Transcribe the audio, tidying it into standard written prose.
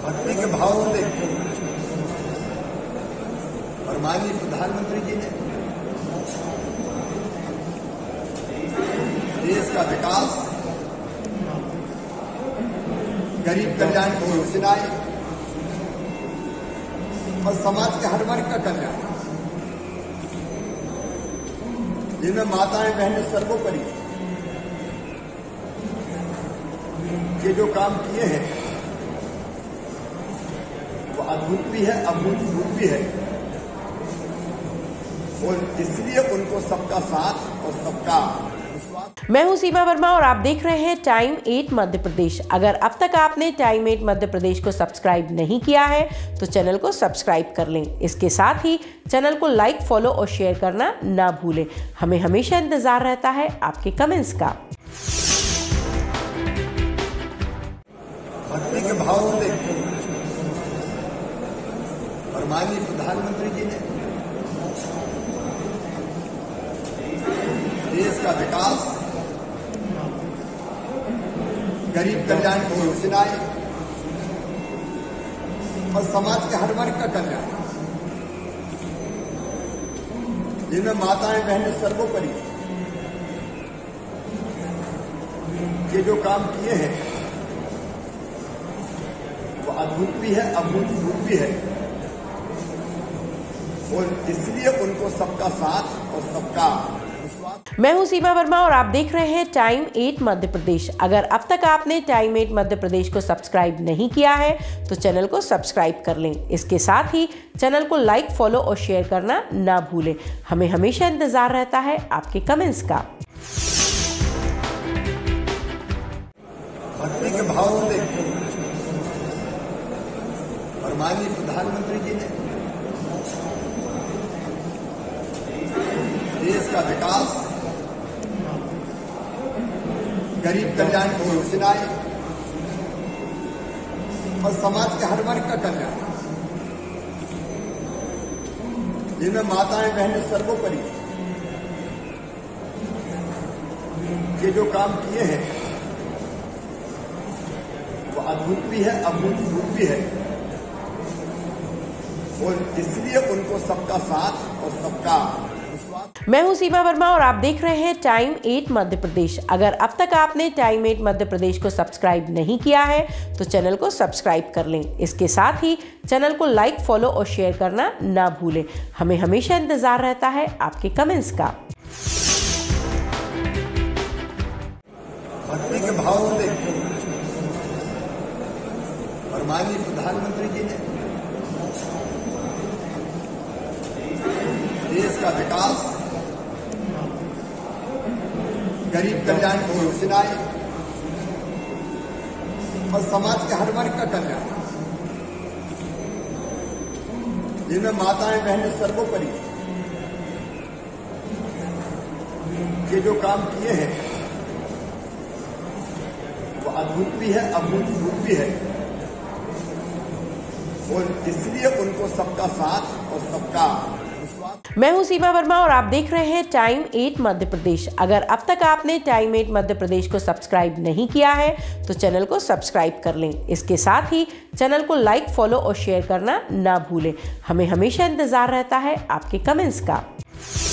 भक्ति के भाव से और माननीय प्रधानमंत्री जी ने देश का विकास, गरीब कल्याण की योजनाएं और समाज के हर वर्ग का कल्याण, जिनमें माताएं बहनें सर्वोपरि ये जो काम किए हैं वो अद्भुत भी है, अभूतपूर्व भी है, और इसलिए उनको सबका साथ और सबका विश्वास। मैं हूं सीमा वर्मा और आप देख रहे हैं टाइम 8 मध्य प्रदेश। अगर अब तक आपने टाइम 8 मध्य प्रदेश को सब्सक्राइब नहीं किया है तो चैनल को सब्सक्राइब कर लें। इसके साथ ही चैनल को लाइक, फॉलो और शेयर करना ना भूलें। हमें हमेशा इंतजार रहता है आपके कमेंट्स का। भक्ति के भाव से और माननीय प्रधानमंत्री जी ने देश का विकास, गरीब कल्याण की योजनाएं और समाज के हर वर्ग का कल्याण, जिनमें माताएं बहनें सर्वोपरि ये जो काम किए हैं वो अद्भुत भी है, अभूतपूर्व भी है, और इसलिए उनको सबका साथ और सबका विश्वास। मैं हूं सीमा वर्मा और आप देख रहे हैं टाइम 8 मध्य प्रदेश। अगर अब तक आपने टाइम 8 मध्य प्रदेश को सब्सक्राइब नहीं किया है तो चैनल को सब्सक्राइब कर लें। इसके साथ ही चैनल को लाइक, फॉलो और शेयर करना ना भूलें। हमें हमेशा इंतजार रहता है आपके कमेंट्स का। भक्ति के भाव से और माननीय प्रधानमंत्री जी ने देश का विकास, गरीब कल्याण की योजनाएं और समाज के हर वर्ग का कल्याण, जिनमें माताएं बहनें सर्वोपरि ये जो काम किए हैं वो अद्भुत भी है, अभूतपूर्व भी है, और इसलिए उनको सबका साथ और सबका विश्वास। मैं हूं सीमा वर्मा और आप देख रहे हैं टाइम 8 मध्य प्रदेश। अगर अब तक आपने टाइम 8 मध्य प्रदेश को सब्सक्राइब नहीं किया है तो चैनल को सब्सक्राइब कर लें। इसके साथ ही चैनल को लाइक, फॉलो और शेयर करना ना भूलें। हमें हमेशा इंतजार रहता है आपके कमेंट्स का। भक्ति के भाव से और माननीय प्रधानमंत्री जी ने देश का विकास, गरीब कल्याण की योजनाएं और समाज के हर वर्ग का कल्याण, जिनमें माताएं बहनें सर्वोपरि ये जो काम किए हैं वो अद्भुत भी है, अभूतपूर्व भी है, और इसलिए उनको सबका साथ और सबका विश्वास। भक्ति के भाव से और माननीय प्रधानमंत्री जी ने देश का विकास, गरीब कल्याण की योजनाएं और समाज के हर वर्ग का कल्याण, जिनमें माताएं बहनें सर्वोपरि ये जो काम किए हैं वो अद्भुत भी है, अभूतपूर्व भी है, और इसलिए उनको सबका साथ और सबका विश्वास। मैं हूं सीमा वर्मा और आप देख रहे हैं टाइम 8 मध्य प्रदेश। अगर अब तक आपने टाइम 8 मध्य प्रदेश को सब्सक्राइब नहीं किया है तो चैनल को सब्सक्राइब कर लें। इसके साथ ही चैनल को लाइक, फॉलो और शेयर करना ना भूलें। हमें हमेशा इंतजार रहता है आपके कमेंट्स का।